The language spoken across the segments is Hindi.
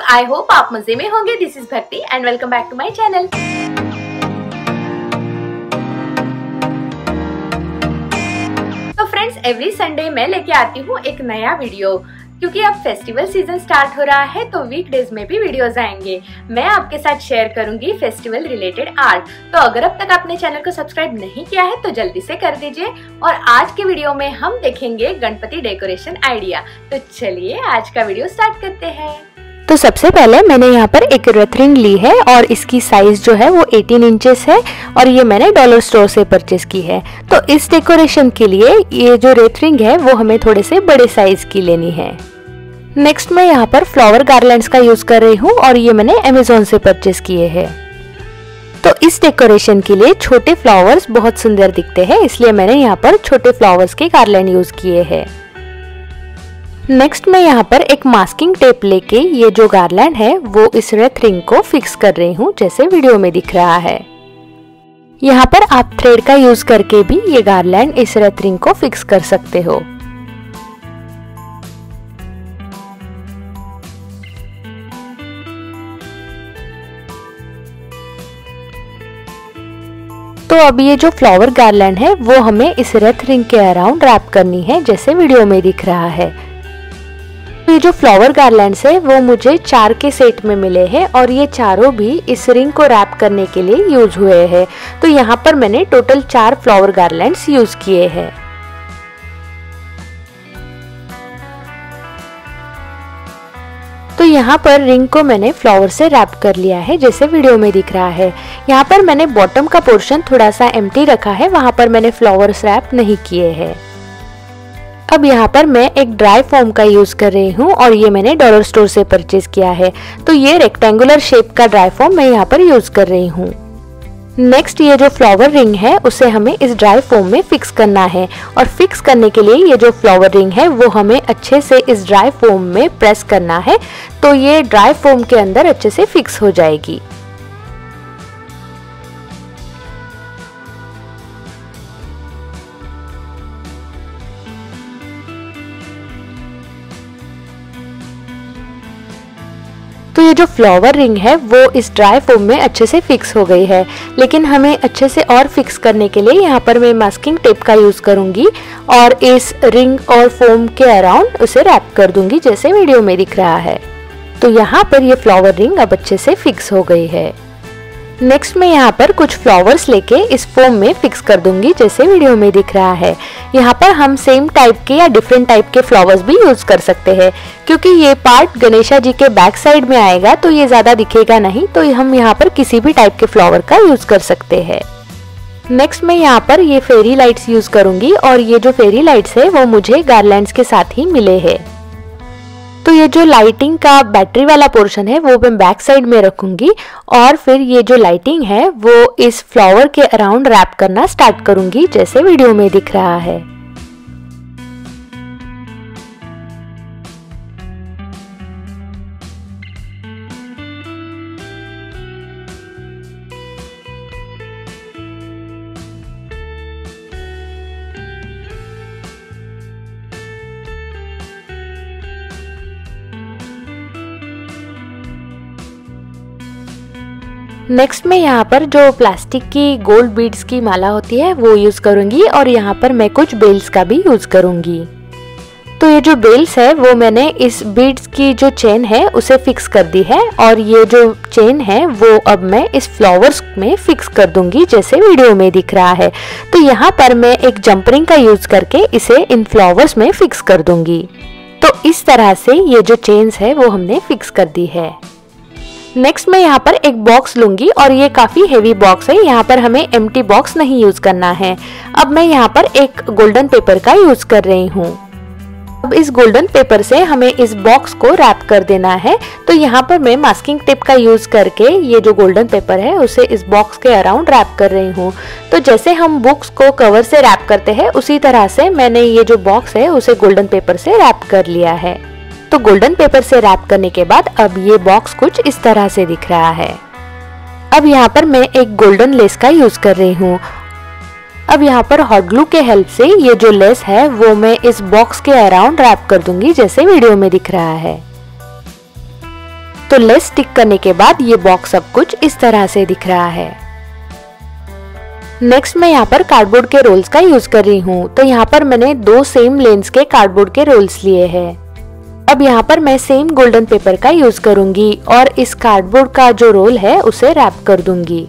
आई होप आप मजे में होंगे। This is Bhakti and welcome back to my channel. तो फ्रेंड्स, एवरी संडे मैं लेके आती हूँ एक नया वीडियो, क्योंकि अब फेस्टिवल सीजन स्टार्ट हो रहा है तो वीकडेज में भी वीडियोस आएंगे। मैं आपके साथ शेयर करूंगी फेस्टिवल रिलेटेड आर्ट। तो अगर अब तक आपने चैनल को सब्सक्राइब नहीं किया है तो जल्दी से कर दीजिए। और आज के वीडियो में हम देखेंगे गणपति डेकोरेशन आइडिया। तो चलिए आज का वीडियो स्टार्ट करते हैं। तो सबसे पहले मैंने यहाँ पर एक रथ रिंग ली है और इसकी साइज जो है वो 18 इंचेस है और ये मैंने डॉलर स्टोर से परचेस की है। तो इस डेकोरेशन के लिए ये जो रथ रिंग है वो हमें थोड़े से बड़े साइज की लेनी है। नेक्स्ट मैं यहाँ पर फ्लावर गार्लैंड्स का यूज कर रही हूँ और ये मैंने अमेज़न से परचेस किए हैं। तो इस डेकोरेशन के लिए छोटे फ्लावर्स बहुत सुंदर दिखते हैं, इसलिए मैंने यहाँ पर छोटे फ्लावर्स के गार्लैंड यूज किए हैं। नेक्स्ट मैं यहाँ पर एक मास्किंग टेप लेके ये जो गार्लैंड है वो इस रथ रिंग को फिक्स कर रही हूँ, जैसे वीडियो में दिख रहा है। यहाँ पर आप थ्रेड का यूज करके भी ये गार्लैंड इस रथ रिंग को फिक्स कर सकते हो। तो अब ये जो फ्लावर गार्लैंड है वो हमें इस रथ रिंग के अराउंड रैप करनी है, जैसे वीडियो में दिख रहा है। ये जो फ्लावर गार्लैंड्स है वो मुझे 4 के सेट में मिले हैं और ये चारों भी इस रिंग को रैप करने के लिए यूज हुए हैं। तो यहाँ पर मैंने टोटल 4 फ्लावर गार्लैंड्स यूज किए हैं। तो यहाँ पर रिंग को मैंने फ्लावर से रैप कर लिया है, जैसे वीडियो में दिख रहा है। यहाँ पर मैंने बॉटम का पोर्शन थोड़ा सा एम्प्टी रखा है, वहां पर मैंने फ्लावर्स रैप नहीं किए हैं। अब यहाँ पर मैं एक ड्राई फोम का यूज कर रही हूँ और ये मैंने डॉलर स्टोर से परचेज किया है। तो ये रेक्टेंगुलर शेप का ड्राई फोम मैं यहाँ पर यूज कर रही हूँ। नेक्स्ट ये जो फ्लावर रिंग है उसे हमें इस ड्राई फोम में फिक्स करना है और फिक्स करने के लिए ये जो फ्लावर रिंग है वो हमें अच्छे से इस ड्राई फोम में प्रेस करना है, तो ये ड्राई फोम के अंदर अच्छे से फिक्स हो जाएगी। तो ये जो फ्लावर रिंग है वो इस ड्राई फोम में अच्छे से फिक्स हो गई है, लेकिन हमें अच्छे से और फिक्स करने के लिए यहाँ पर मैं मास्किंग टेप का यूज करूंगी और इस रिंग और फोम के अराउंड उसे रैप कर दूंगी, जैसे वीडियो में दिख रहा है। तो यहाँ पर ये फ्लावर रिंग अब अच्छे से फिक्स हो गई है। नेक्स्ट मैं यहाँ पर कुछ फ्लावर्स लेके इस फोम में फिक्स कर दूंगी, जैसे वीडियो में दिख रहा है। यहाँ पर हम सेम टाइप के या डिफरेंट टाइप के फ्लावर्स भी यूज कर सकते हैं, क्योंकि ये पार्ट गणेशा जी के बैक साइड में आएगा तो ये ज्यादा दिखेगा नहीं, तो हम यहाँ पर किसी भी टाइप के फ्लावर का यूज कर सकते हैं। नेक्स्ट मैं यहाँ पर ये फेरी लाइट्स यूज करूंगी और ये जो फेरी लाइट्स है वो मुझे गार्लैंड्स के साथ ही मिले हैं। तो ये जो लाइटिंग का बैटरी वाला पोर्शन है वो मैं बैक साइड में रखूंगी और फिर ये जो लाइटिंग है वो इस फ्लावर के अराउंड रैप करना स्टार्ट करूंगी, जैसे वीडियो में दिख रहा है। नेक्स्ट मैं यहाँ पर जो प्लास्टिक की गोल्ड बीड्स की माला होती है वो यूज करूंगी और यहाँ पर मैं कुछ बेल्स का भी यूज करूंगी। तो ये जो बेल्स है वो मैंने इस बीड्स की जो चेन है उसे फिक्स कर दी है और ये जो चेन है वो अब मैं इस फ्लावर्स में फिक्स कर दूंगी, जैसे वीडियो में दिख रहा है। तो यहाँ पर मैं एक जंप रिंग का यूज करके इसे इन फ्लावर्स में फिक्स कर दूंगी। तो इस तरह से ये जो चेन्स है वो हमने फिक्स कर दी है। नेक्स्ट मैं यहाँ पर एक बॉक्स लूंगी और ये काफी हेवी बॉक्स है, यहाँ पर हमें एम्प्टी बॉक्स नहीं यूज करना है। अब मैं यहाँ पर एक गोल्डन पेपर का यूज कर रही हूँ। अब इस गोल्डन पेपर से हमें इस बॉक्स को रैप कर देना है। तो यहाँ पर मैं मास्किंग टेप का यूज करके ये जो गोल्डन पेपर है उसे इस बॉक्स के अराउंड रैप कर रही हूँ। तो जैसे हम बुक्स को कवर से रैप करते हैं उसी तरह से मैंने ये जो बॉक्स है उसे गोल्डन पेपर से रैप कर लिया है। तो गोल्डन पेपर से रैप करने के बाद अब ये बॉक्स कुछ इस तरह से दिख रहा है। अब यहाँ पर मैं एक गोल्डन लेस का यूज कर रही हूँ। अब यहाँ पर हॉट ग्लू के हेल्प से ये जो लेस है वो मैं इस बॉक्स के अराउंड रैप कर दूंगी, जैसे वीडियो में दिख रहा है। तो लेस स्टिक करने के बाद ये बॉक्स अब कुछ इस तरह से दिख रहा है। नेक्स्ट मैं यहाँ पर कार्डबोर्ड के रोल्स का यूज कर रही हूँ। तो यहाँ पर मैंने 2 सेम लेंथ के कार्डबोर्ड के रोल्स लिए हैं। अब यहाँ पर मैं सेम गोल्डन पेपर का यूज करूंगी और इस कार्डबोर्ड का जो रोल है उसे रैप कर दूंगी।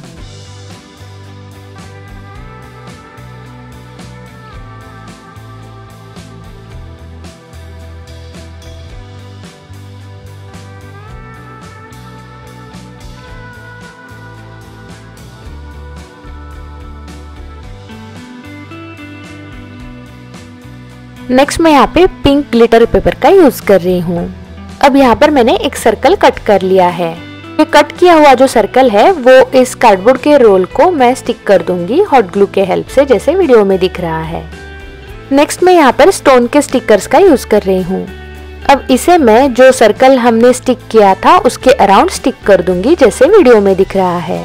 नेक्स्ट मैं यहाँ पे पिंक ग्लिटर पेपर का यूज कर रही हूँ। अब यहाँ पर मैंने एक सर्कल कट कर लिया है। ये कट किया हुआ जो सर्कल है वो इस कार्डबोर्ड के रोल को मैं स्टिक कर दूंगी हॉट ग्लू के हेल्प से, जैसे वीडियो में दिख रहा है। नेक्स्ट मैं यहाँ पर स्टोन के स्टिकर्स का यूज कर रही हूँ। अब इसे मैं जो सर्कल हमने स्टिक किया था उसके अराउंड स्टिक कर दूंगी, जैसे वीडियो में दिख रहा है।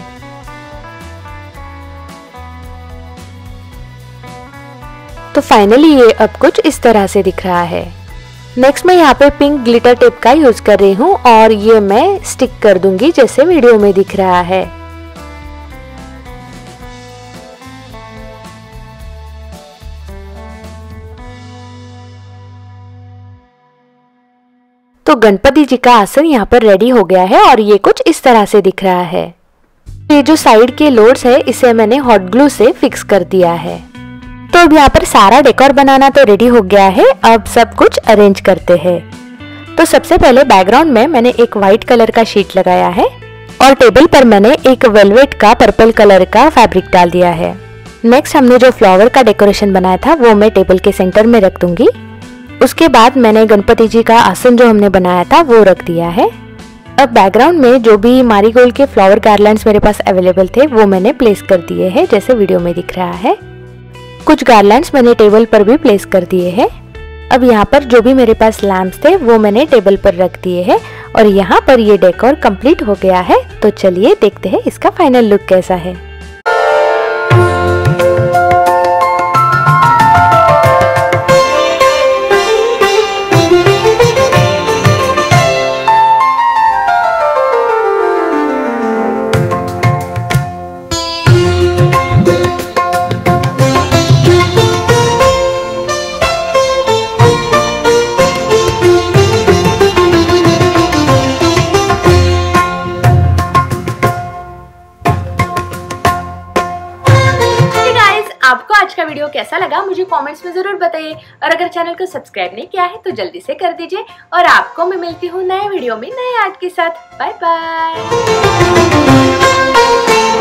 तो फाइनली ये अब कुछ इस तरह से दिख रहा है। नेक्स्ट मैं यहाँ पे पिंक ग्लिटर टेप का यूज कर रही हूँ और ये मैं स्टिक कर दूंगी, जैसे वीडियो में दिख रहा है। तो गणपति जी का आसन यहाँ पर रेडी हो गया है और ये कुछ इस तरह से दिख रहा है। ये जो साइड के लोड्स है इसे मैंने हॉट ग्लू से फिक्स कर दिया है। तो अब यहाँ पर सारा डेकोर बनाना तो रेडी हो गया है। अब सब कुछ अरेंज करते हैं। तो सबसे पहले बैकग्राउंड में मैंने एक व्हाइट कलर का शीट लगाया है और टेबल पर मैंने एक वेलवेट का पर्पल कलर का फैब्रिक डाल दिया है। नेक्स्ट हमने जो फ्लावर का डेकोरेशन बनाया था वो मैं टेबल के सेंटर में रख दूंगी। उसके बाद मैंने गणपति जी का आसन जो हमने बनाया था वो रख दिया है। अब बैकग्राउंड में जो भी मारीगोल्ड के फ्लावर गार्लैंड्स मेरे पास अवेलेबल थे वो मैंने प्लेस कर दिए हैं, जैसे वीडियो में दिख रहा है। कुछ गार्लैंड्स मैंने टेबल पर भी प्लेस कर दिए हैं। अब यहाँ पर जो भी मेरे पास लैम्प्स थे वो मैंने टेबल पर रख दिए हैं और यहाँ पर ये डेकोर कंप्लीट हो गया है। तो चलिए देखते हैं इसका फाइनल लुक कैसा है। आपको आज का वीडियो कैसा लगा मुझे कमेंट्स में जरूर बताइए और अगर चैनल को सब्सक्राइब नहीं किया है तो जल्दी से कर दीजिए। और आपको मैं मिलती हूँ नए वीडियो में नए आर्ट के साथ। Bye bye.